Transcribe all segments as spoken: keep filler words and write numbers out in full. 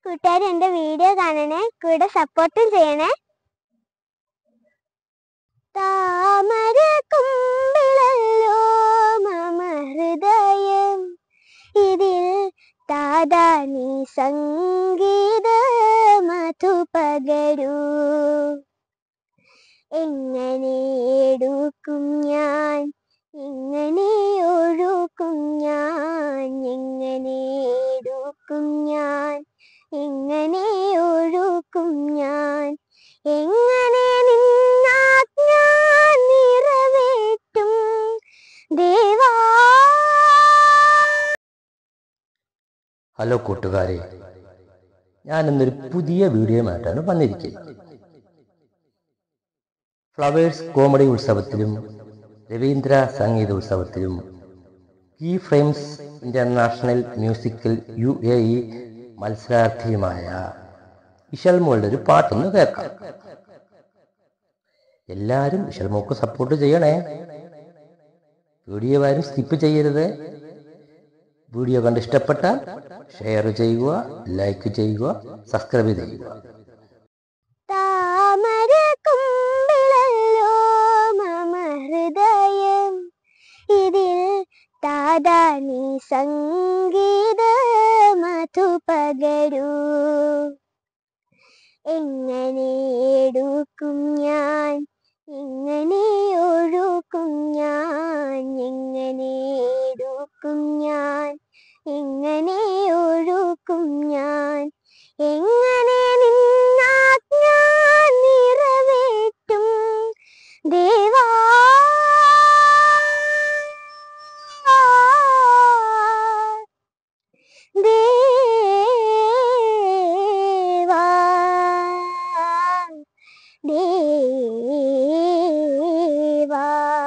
കൂട്ടുകാർ എൻ്റെ വീഡിയോ കാണണേ, കൂടെ സപ്പോർട്ടും ചെയ്യണേ. താമര കുമ്പിളല്ലോ മമ ഹൃദയം, ഇതിൽ താതാ നീ സംഗീത മധു പകരൂ. എങ്ങനെ എടുക്കും ഞാൻ, എങ്ങനെ ഒഴുക്കും ഞാൻ, എങ്ങനെ എടുക്കും ഞാൻ, എങ്ങനെ ഒഴുക്കും ഞാൻ, എങ്ങനെ നിന്നാജ്ഞ നിറവേറ്റും ദേവാ. ഹലോ കൂട്ടുകാരെ, ഞാനിന്നൊരു പുതിയ വീഡിയോയുമായിട്ടാണ് വന്നിരിക്കുന്നത്. ഫ്ലവേഴ്സ് കോമഡി ഉത്സവത്തിലും രവീന്ദ്ര സംഗീത ഉത്സവത്തിലും key frames international musical U A E മത്സരാർത്ഥിയുമായ ഇശൽമോളുടെ ഒരു പാട്ടൊന്ന് കേൾക്കാം. എല്ലാവരും ഇശൽമോൾക്ക് സപ്പോർട്ട് ചെയ്യണേ. വീഡിയോ ആരും സ്കിപ്പ് ചെയ്യരുത്. വീഡിയോ കണ്ട് ഇഷ്ടപ്പെട്ടാൽ ഷെയർ ചെയ്യുക, ലൈക്ക് ചെയ്യുക, സബ്സ്ക്രൈബ് ചെയ്യുക. താമര കുമ്പിളല്ലോ മമ ഹൃദയം, ഇതിൽ താതാ നീ സംഗീത മധു പകരൂ. എങ്ങനെ എടുക്കും ഞാൻ, എങ്ങനെ ഒഴുക്കും ഞാൻ, എങ്ങനെ എടുക്കും ഞാൻ, എങ്ങനെ ഒഴുക്കും ഞാൻ, എങ്ങനെ നിന്നാജ്ഞ നിറവേറ്റും ദേവാ. ദേവാ ദേവാ.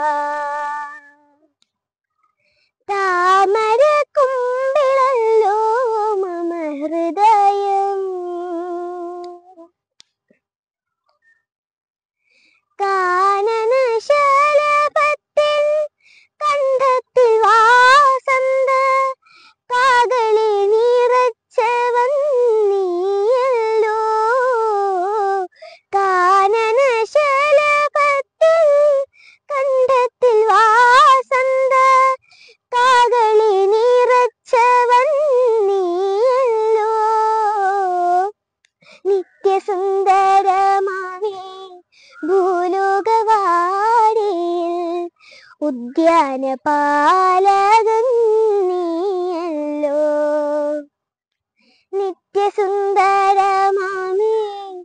താമര കുമ്പിളല്ലോ മമ ഹൃദയം, കാനനശലഭത്തിൽ കണ്ഠത്തിൽ വാസന്ത കാകളി നിറച്ചവൻ നീയല്ലോ. കാനനശലഭത്തിൽ കണ്ഠത്തിൽ വാസന്ത കാകളി നിറച്ചവൻ നീയല്ലോ. നിത്യസുന്ദരമാവേ ഭൂലോകവാടിയിൽ ഉദ്യാന പാലകൻ നീയല്ലോ. നിത്യസുന്ദരമാമേ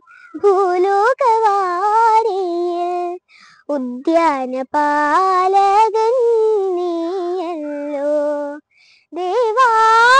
ഭൂലോകവാടിയിൽ ഉദ്യാന പാലകൻ നീയല്ലോ ദേവാ.